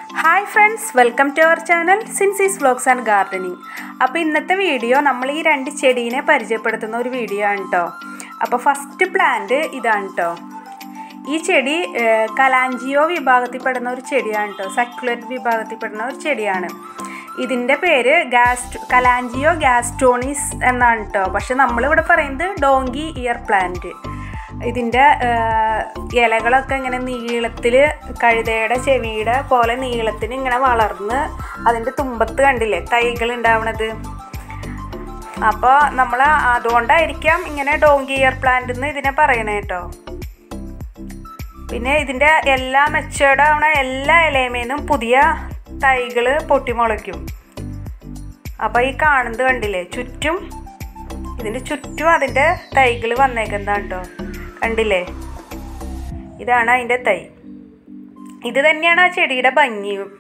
Hi friends, welcome to our channel Cincy's Vlogs and Gardening. അപ്പോൾ ഇന്നത്തെ video നമ്മൾ ഈ രണ്ട് ചെടീനെ പരിചയപ്പെടുത്തുന്ന ഒരു വീഡിയോ ആണ് ട്ടോ. അപ്പോൾ ഫസ്റ്റ് പ്ലാന്റ് ഇതാണ് ട്ടോ. ഈ ചെടി കലാഞ്ചിയോ വിഭാഗത്തിൽപ്പെടുന്ന ഒരു ചെടിയാണ് ട്ടോ. സക്കുലന്റ് വിഭാഗത്തിൽപ്പെടുന്ന ഒരു ചെടിയാണ്. ഇതിന്റെ പേര് കലാഞ്ചിയോ ഗാസ്റ്റോണിസ് എന്നാണ് ട്ടോ. പക്ഷെ നമ്മൾ ഇവിടെ പറയുന്നത് ഡോങ്കി ഇയർ പ്ലാന്റ്. ഇതിന്റെ ഇലകളൊക്കെ ഇങ്ങനെ നീളത്തിൽ കഴുതയുടെ ചെവിയുടെ പോലെ നീളത്തിന് ഇങ്ങനെ വളർന്ന് അതിന്റെ തുമ്പത്ത് കണ്ടില്ലേ തൈകൾ ഉണ്ടാവണത്. അപ്പോൾ നമ്മൾ അതുകൊണ്ടായിരിക്കാം ഇങ്ങനെ ഡോങ്കി ഇയർ പ്ലാന്റ് എന്ന് ഇതിനെ പറയണേ കേട്ടോ. പിന്നെ ഇതിന്റെ എല്ലാ മെച്ചേർഡ് ആവണ എല്ലാ ഇലയമേന്നും പുതിയ തൈകൾ പൊട്ടിമുളയ്ക്കും. അപ്പോൾ ഈ കാണുന്നത് കണ്ടില്ലേ ഇതിന്റെ ചുറ്റും അതിന്റെ തൈകൾ വന്നേക്കുന്നതാണ് കേട്ടോ. കണ്ടില്ലേ, ഇതാണ് അതിൻ്റെ തൈ. ഇത് തന്നെയാണ് ആ ചെടിയുടെ ഭംഗിയും.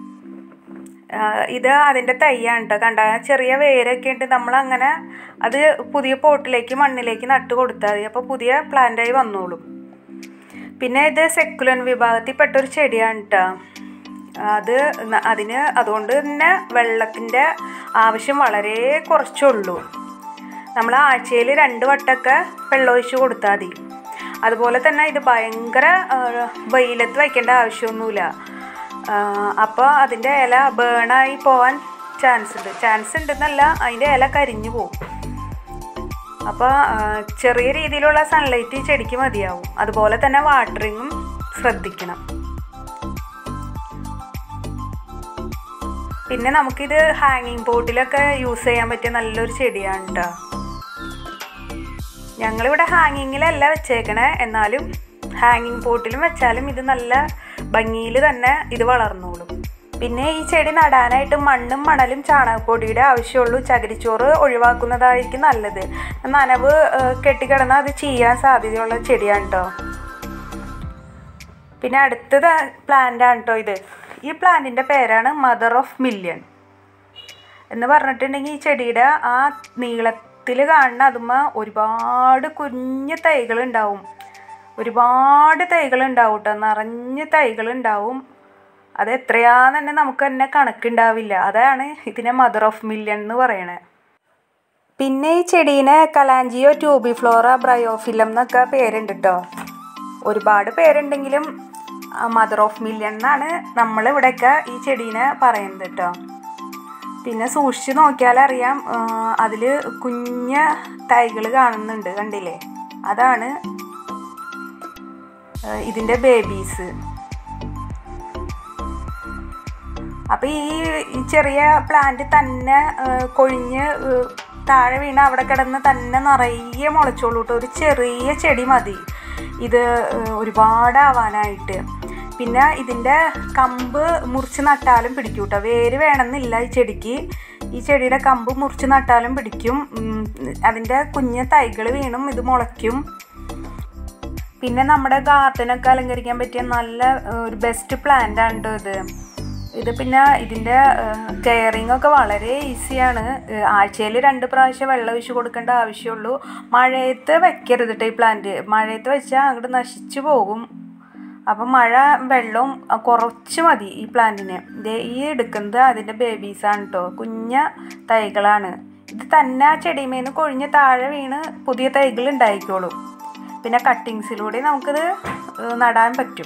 ഇത് അതിൻ്റെ തൈയാണ് കേട്ടോ. കണ്ട ചെറിയ വേരൊക്കെ ഉണ്ട്. നമ്മളങ്ങനെ അത് പുതിയ പോട്ടിലേക്ക് മണ്ണിലേക്ക് നട്ട് കൊടുത്താൽ മതി. അപ്പോൾ പുതിയ പ്ലാന്റായി വന്നോളും. പിന്നെ ഇത് സെക്കുലൻ വിഭാഗത്തിൽപ്പെട്ടൊരു ചെടിയാണ് കേട്ടോ. അതുകൊണ്ട് തന്നെ വെള്ളത്തിൻ്റെ ആവശ്യം വളരെ കുറച്ചുള്ളൂ. നമ്മൾ ആഴ്ചയിൽ 2 വട്ടമൊക്കെ വെള്ളമൊഴിച്ച് കൊടുത്താൽ മതി. അതുപോലെ തന്നെ ഇത് ഭയങ്കര വെയിലത്ത് വയ്ക്കേണ്ട ആവശ്യമൊന്നുമില്ല. അപ്പോൾ അതിൻ്റെ ഇല ബേണായി പോകാൻ ചാൻസ് ഉണ്ടെന്നല്ല, അതിൻ്റെ ഇല കരിഞ്ഞു പോകും. അപ്പോൾ ചെറിയ രീതിയിലുള്ള സൺലൈറ്റ് ഈ ചെടിക്ക് മതിയാവും. അതുപോലെ തന്നെ വാട്ടറിങ്ങും ശ്രദ്ധിക്കണം. പിന്നെ നമുക്കിത് ഹാങ്ങിങ് പോട്ടിലൊക്കെ യൂസ് ചെയ്യാൻ പറ്റിയ നല്ലൊരു ചെടിയാണ് കേട്ടോ. ഞങ്ങളിവിടെ ഹാങ്ങിങ്ങിലല്ല വെച്ചേക്കണേ, എന്നാലും ഹാങ്ങിങ് പോട്ടിലും വെച്ചാലും ഇത് നല്ല ഭംഗിയിൽ തന്നെ ഇത് വളർന്നോളും. പിന്നെ ഈ ചെടി നടാനായിട്ട് മണ്ണും മണലും ചാണകപ്പൊടിയുടെ ആവശ്യമുള്ളൂ. ചകിരിച്ചോറ് ഒഴിവാക്കുന്നതായിരിക്കും നല്ലത്. നനവ് കെട്ടിക്കിടന്നാൽ അത് ചെയ്യാൻ സാധ്യതയുള്ള ചെടിയാണ് കേട്ടോ. പിന്നെ അടുത്തത് പ്ലാന്റാണ് കേട്ടോ ഇത്. ഈ പ്ലാന്റിൻ്റെ പേരാണ് മദർ ഓഫ് മില്യൺ എന്ന് പറഞ്ഞിട്ടുണ്ടെങ്കിൽ ഈ ചെടിയുടെ ആ നീളത്തിൽ കാണുന്ന അതുമ്മ ഒരുപാട് കുഞ്ഞു തൈകളുണ്ടാവും. ഒരുപാട് തൈകളുണ്ടാവും കേട്ടോ. നിറഞ്ഞ തൈകളുണ്ടാവും. അത് എത്രയാന്ന് തന്നെ നമുക്ക് തന്നെ കണക്കുണ്ടാവില്ല. അതാണ് ഇതിനെ മദർ ഓഫ് മില്യൺ എന്ന് പറയണത്. പിന്നെ ഈ ചെടീനെ കലാഞ്ചിയോ ട്യൂബിഫ്ലോറ ബ്രയോഫിലം എന്നൊക്കെ പേരുണ്ട് കേട്ടോ. ഒരുപാട് പേരുണ്ടെങ്കിലും മദർ ഓഫ് മില്യൺ എന്നാണ് നമ്മളിവിടെയൊക്കെ ഈ ചെടീനെ പറയുന്നത് കേട്ടോ. പിന്നെ സൂക്ഷിച്ച് നോക്കിയാലറിയാം, അതിൽ കുഞ്ഞ തൈകൾ കാണുന്നുണ്ട്. കണ്ടില്ലേ, അതാണ് ഇതിൻ്റെ ബേബീസ്. അപ്പം ഈ ചെറിയ പ്ലാന്റ് തന്നെ കൊഴിഞ്ഞ് താഴെ വീണ അവിടെ കിടന്ന് തന്നെ നിറയെ മുളച്ചോളൂ കേട്ടോ. ഒരു ചെറിയ ചെടി മതി ഇത് ഒരുപാടാവാനായിട്ട്. പിന്നെ ഇതിൻ്റെ കമ്പ് മുറിച്ച് നട്ടാലും പിടിക്കും കേട്ടോ. വേര് വേണമെന്നില്ല ഈ ചെടിക്ക്. ഈ ചെടിയുടെ കമ്പ് മുറിച്ച് നട്ടാലും പിടിക്കും. അതിൻ്റെ കുഞ്ഞ് തൈകൾ വീണും ഇത് മുളയ്ക്കും. പിന്നെ നമ്മുടെ ഗാർഡനൊക്കെ അലങ്കരിക്കാൻ പറ്റിയ നല്ല ഒരു ബെസ്റ്റ് പ്ലാന്റാണ് കേട്ടോ ഇത്. പിന്നെ ഇതിൻ്റെ കെയറിങ് ഒക്കെ വളരെ ഈസിയാണ്. ആഴ്ചയിൽ 2 പ്രാവശ്യം വെള്ളം ഒഴിച്ച് കൊടുക്കേണ്ട ആവശ്യമുള്ളൂ. മഴയത്ത് വെക്കരുത് കേട്ടോ ഈ പ്ലാന്റ്. മഴയത്ത് വെച്ചാൽ അങ്ങോട്ട് നശിച്ചു പോകും. അപ്പം വെള്ളവും കുറച്ച് മതി ഈ പ്ലാന്റിന്. ഈ എടുക്കുന്നത് അതിൻ്റെ ബേബീസാണ് കേട്ടോ. കുഞ്ഞ തൈകളാണ്. ഇത് തന്നെ ആ ചെടിമേന്ന് കൊഴിഞ്ഞ് താഴെ വീണ് പുതിയ തൈകൾ ഉണ്ടായിക്കോളും. പിന്നെ കട്ടിങ്സിലൂടെ നമുക്കിത് നടാൻ പറ്റും.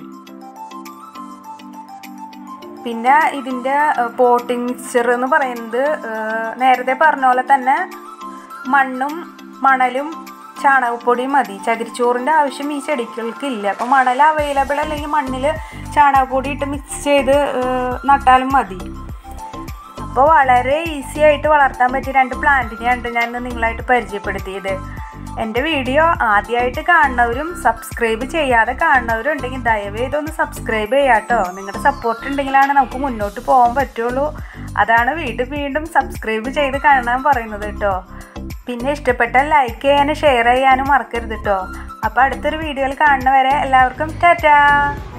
പിന്നെ ഇതിൻ്റെ പോട്ടിംഗ് മിക്സ്ചർ എന്ന് പറയുന്നത് നേരത്തെ പറഞ്ഞ പോലെ തന്നെ മണ്ണും മണലും ചാണകപ്പൊടിയും മതി. ചകിരിച്ചോറിൻ്റെ ആവശ്യം ഈ ചെടികൾക്ക് ഇല്ല. അപ്പോൾ മണൽ അവൈലബിൾ അല്ലെങ്കിൽ മണ്ണിൽ ചാണകപ്പൊടി ഇട്ട് മിക്സ് ചെയ്ത് നട്ടാലും മതി. അപ്പോൾ വളരെ ഈസി ആയിട്ട് വളർത്താൻ പറ്റിയ 2 പ്ലാന്റിനെയാണ് ഞാൻ നിങ്ങളായിട്ട് പരിചയപ്പെടുത്തിയത്. എൻ്റെ വീഡിയോ ആദ്യമായിട്ട് കാണുന്നവരും സബ്സ്ക്രൈബ് ചെയ്യാതെ കാണുന്നവരും ഉണ്ടെങ്കിൽ ദയവേതൊന്ന് സബ്സ്ക്രൈബ് ചെയ്യാം കേട്ടോ. നിങ്ങളുടെ സപ്പോർട്ട് ഉണ്ടെങ്കിലാണ് നമുക്ക് മുന്നോട്ട് പോകാൻ പറ്റുള്ളൂ. അതാണ് വീണ്ടും സബ്സ്ക്രൈബ് ചെയ്ത് കാണാൻ പറയുന്നത് കേട്ടോ. പിന്നെ ഇഷ്ടപ്പെട്ടാൽ ലൈക്ക് ചെയ്യാനും ഷെയർ ചെയ്യാനും മറക്കരുത് കേട്ടോ. അപ്പോൾ അടുത്തൊരു വീഡിയോയിൽ കാണുന്നവരെ എല്ലാവർക്കും ടാറ്റാ.